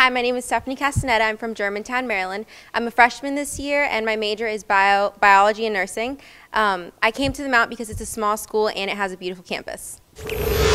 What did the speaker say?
Hi, my name is Stephanie Castaneda. I'm from Germantown, Maryland. I'm a freshman this year, and my major is biology and nursing. I came to the Mount because it's a small school and it has a beautiful campus.